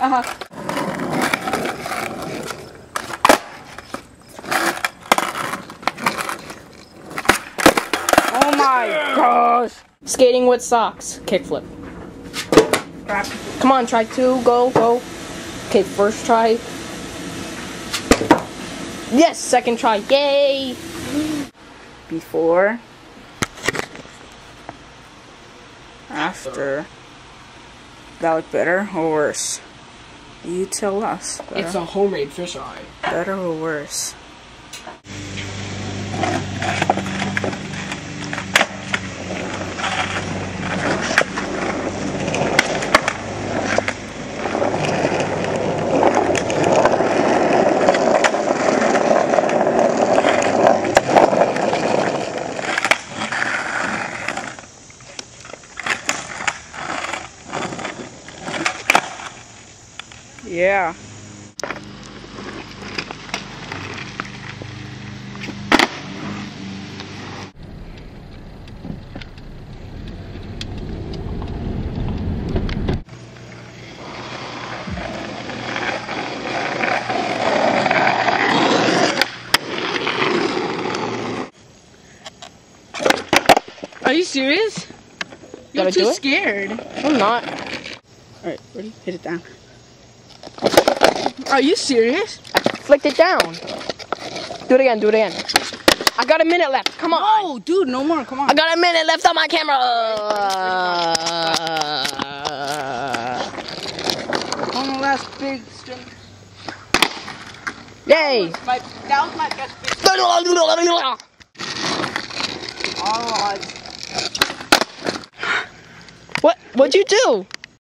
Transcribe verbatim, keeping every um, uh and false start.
Oh my gosh! Skating with socks. Kickflip. Come on, try two. Go, go. Okay, first try. Yes, second try. Yay! Before. After. That look better or worse? You tell us. Better. It's a homemade fisheye. Better or worse? Yeah. Are you serious? You're Gotta too do it? scared. I'm not. Alright, ready? Hit it down. Are you serious? Flicked it down. Do it again, do it again. I got a minute left. Come on. Oh, dude, no more. Come on. I got a minute left on my camera. On the last big string. Yay. My, that was my best big All odds. What? What'd you do?